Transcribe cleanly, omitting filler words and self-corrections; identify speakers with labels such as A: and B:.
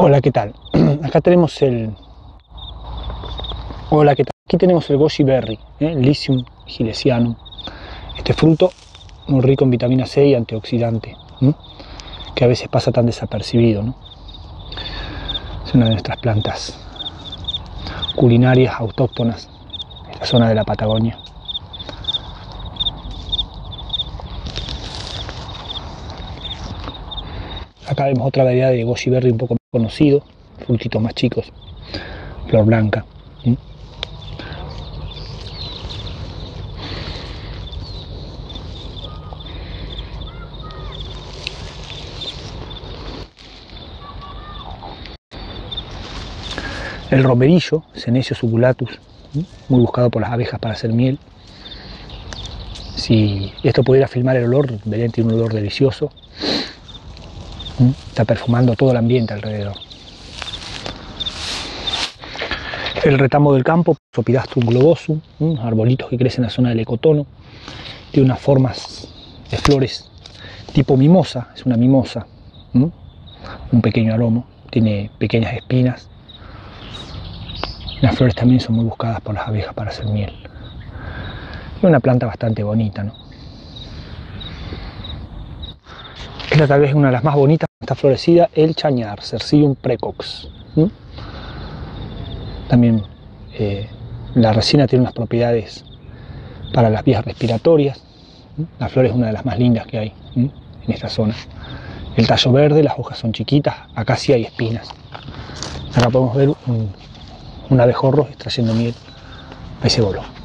A: Hola, ¿qué tal? Acá tenemos el... Hola, ¿qué tal? Aquí tenemos el goji berry, Lycium gilesianum. Este fruto muy rico en vitamina C y antioxidante, que a veces pasa tan desapercibido, ¿no? Es una de nuestras plantas culinarias autóctonas de la zona de la Patagonia. Acá vemos otra variedad de goji berry un poco más conocido, frutitos más chicos, flor blanca. El romerillo, Senecio suculatus, muy buscado por las abejas para hacer miel. Si esto pudiera filmar el olor, debería tener un olor delicioso. Está perfumando todo el ambiente alrededor. El retamo del campo, Sopidastrum globosum, arbolitos que crecen en la zona del ecotono. Tiene unas formas de flores tipo mimosa, es una mimosa, un pequeño aroma, tiene pequeñas espinas. Las flores también son muy buscadas por las abejas para hacer miel. Es una planta bastante bonita, ¿no? Esta tal vez es una de las más bonitas, está florecida, el chañar, Cercidium precox. También la resina tiene unas propiedades para las vías respiratorias. La flor es una de las más lindas que hay en esta zona. El tallo verde, las hojas son chiquitas, acá sí hay espinas. Acá podemos ver un abejorro extrayendo miel. Ahí se voló.